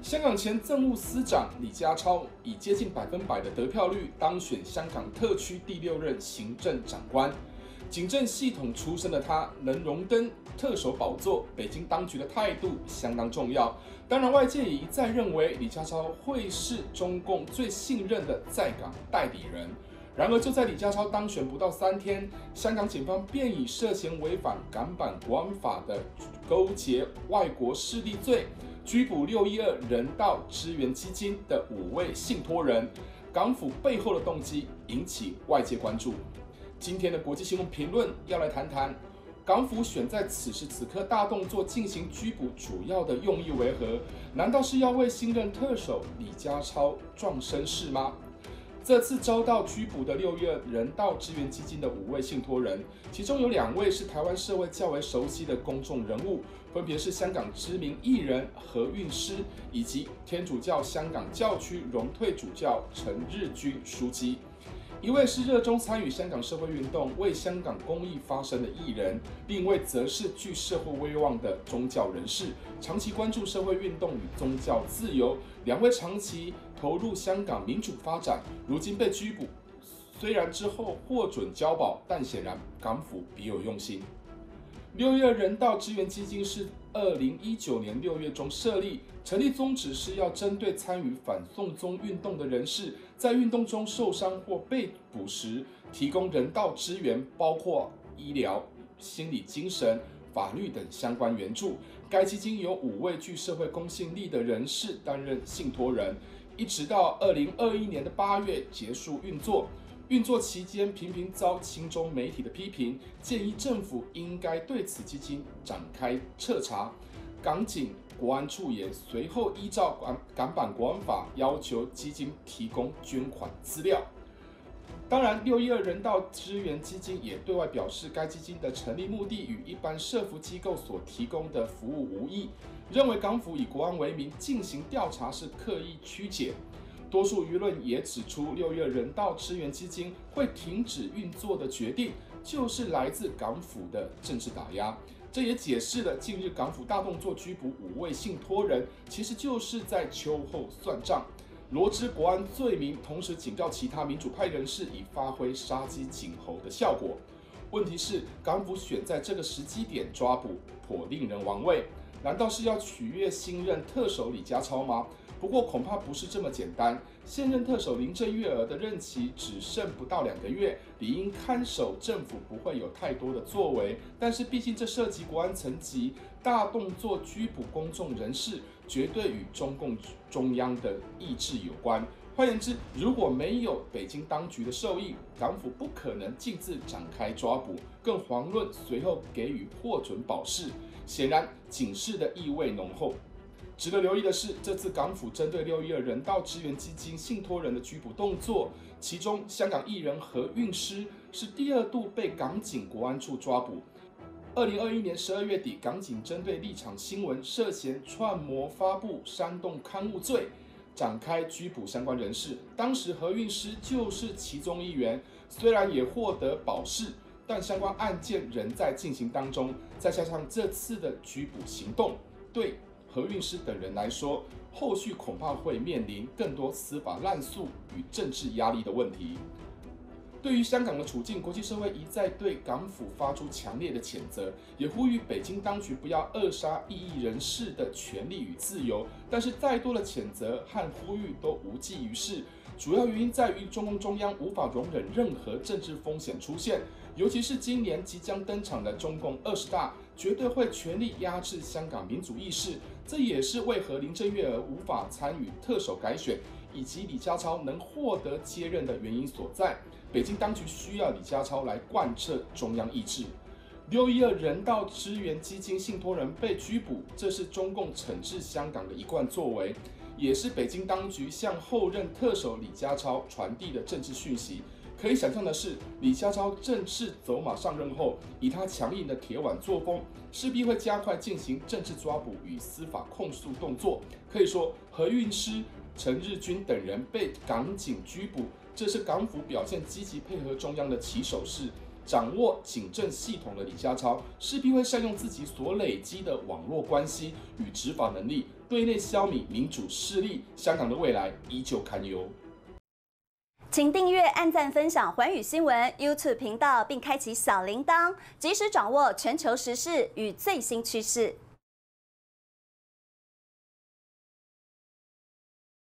香港前政务司长李家超以接近100%的得票率当选香港特区第6任行政长官。警政系统出身的他能荣登特首宝座，北京当局的态度相当重要。当然，外界也一再认为李家超会是中共最信任的在港代理人。然而，就在李家超当选不到3天，香港警方便以涉嫌违反港版国安法的勾结外国势力罪，拘捕612人道支援基金的5位信托人。港府背后的动机引起外界关注。今天的国际新闻评论要来谈谈，港府选在此时此刻大动作进行拘捕，主要的用意为何？难道是要为新任特首李家超壮声势吗？这次遭到拘捕的612人道支援基金的5位信托人，其中有2位是台湾社会较为熟悉的公众人物，分别是香港知名艺人何韵诗以及天主教香港教区荣退主教陈日君枢机。一位是热衷参与香港社会运动、为香港公益发声的艺人，另一位则是具社会威望的宗教人士，长期关注社会运动与宗教自由。2位长期投入香港民主发展，如今被拘捕。虽然之后获准交保，但显然港府别有用心。612人道支援基金是2019年6月中设立，成立宗旨是要针对参与反送中运动的人士，在运动中受伤或被捕时，提供人道支援，包括医疗、心理、精神、法律等相关援助。该基金由5位具社会公信力的人士担任信托人，一直到2021年8月结束运作。运作期间频频遭亲中媒体的批评，建议政府应该对此基金展开彻查。港警国安处也随后依照港版国安法要求基金提供捐款资料。当然，612人道支援基金也对外表示，该基金的成立目的与一般社福机构所提供的服务无异，认为港府以国安为名进行调查是刻意曲解。多数舆论也指出，612人道支援基金会停止运作的决定，就是来自港府的政治打压。这也解释了近日港府大动作拘捕5位信托人，其实就是在秋后算账，罗织国安罪名，同时警告其他民主派人士，以发挥杀鸡儆猴的效果。问题是，港府选在这个时机点抓捕，颇令人玩味。难道是要取悦新任特首李家超吗？不过恐怕不是这么简单。现任特首林郑月娥的任期只剩不到2个月，理应看守政府不会有太多的作为。但是毕竟这涉及国安层级，大动作拘捕公众人士，绝对与中共中央的意志有关。换言之，如果没有北京当局的授意，港府不可能径自展开抓捕，更遑论随后给予获准保释。显然，警示的意味浓厚。值得留意的是，这次港府针对612人道支援基金信托人的拘捕动作，其中香港艺人何韵诗是第2度被港警国安处抓捕。2021年12月底，港警针对立场新闻涉嫌串谋发布煽动刊物罪，展开拘捕相关人士。当时何韵诗就是其中一员，虽然也获得保释，但相关案件仍在进行当中。再加上这次的拘捕行动，对何韵诗等人来说，后续恐怕会面临更多司法滥诉与政治压力的问题。对于香港的处境，国际社会一再对港府发出强烈的谴责，也呼吁北京当局不要扼杀异议人士的权利与自由。但是再多的谴责和呼吁都无济于事，主要原因在于中共中央无法容忍任何政治风险出现，尤其是今年即将登场的中共20大，绝对会全力压制香港民主意识。这也是为何林郑月娥无法参与特首改选，以及李家超能获得接任的原因所在。北京当局需要李家超来贯彻中央意志。612人道支援基金信托人被拘捕，这是中共惩治香港的一贯作为，也是北京当局向后任特首李家超传递的政治讯息。可以想象的是，李家超正式走马上任后，以他强硬的铁腕作风，势必会加快进行政治抓捕与司法控诉动作。可以说，何韵诗、陈日君等人被港警拘捕，这是港府表现积极配合中央的起手式。 掌握警政系统的李家超，势必会善用自己所累积的网络关系与执法能力，对内消弭民主势力，香港的未来依旧堪忧。 请订阅、按赞、分享寰宇新闻 YouTube 频道，并开启小铃铛，及时掌握全球时事与最新趋势。